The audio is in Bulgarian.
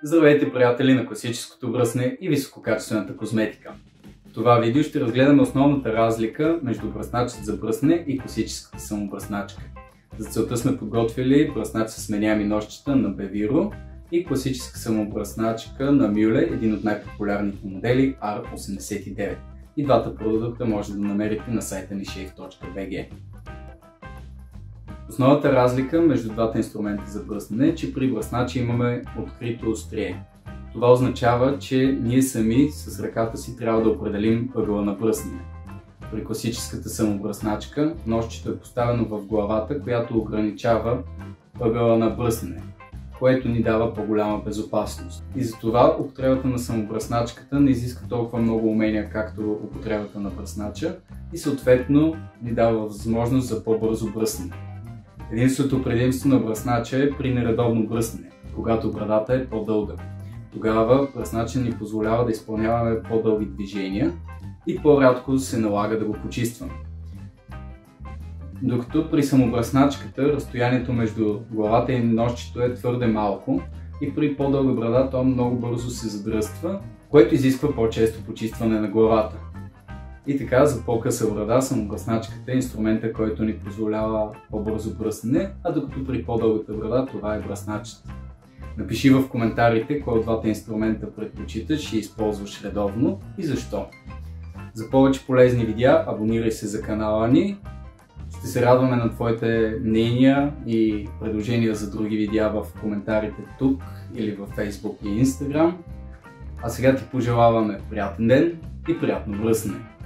Здравейте, приятели на класическото бръсне и висококачествената козметика. В това видео ще разгледаме основната разлика между бръсначът за бръсне и класическата самобръсначка. За целта сме подготвили бръснач с сменяеми ножчета на Beviro и класическа самобръсначка на Miele, един от най-популярните модели R89. И двата продукта може да намерите на сайта ни shave.bg. Основната разлика между двата инструмента за бръснене е, че при бръснача имаме открито острие. Това означава, че ние сами с ръката си трябва да определим ъгъла на бръснене. При класическата самобръсначка ножчето е поставено в главата, която ограничава ъгъла на бръснене, което ни дава по-голяма безопасност. И затова употребата на самобръсначката не изиска толкова много умения, както употребата на бръснача и съответно ни дава възможност за по-бързо бръснене. Единственото предимство на бръснача е при нередовно бръснене, когато брадата е по-дълга. Тогава бръснача ни позволява да изпълняваме по-дълги движения и по-рядко се налага да го почистваме. Докато при самобръсначката разстоянието между главата и ножчето е твърде малко и при по-дълга брада то много бързо се задръства, което изисква по-често почистване на главата. И така, за по-къса брада самобръсначката е инструмента, който ни позволява по-бързо бръснене, а докато при по-дългата брада това е бръсначът. Напиши в коментарите кой от двата инструмента предпочиташ и използваш редовно и защо. За повече полезни видеа абонирай се за канала ни. Ще се радваме на твоите мнения и предложения за други видеа в коментарите тук или във Facebook и Instagram. А сега ти пожелаваме приятен ден и приятно бръснене!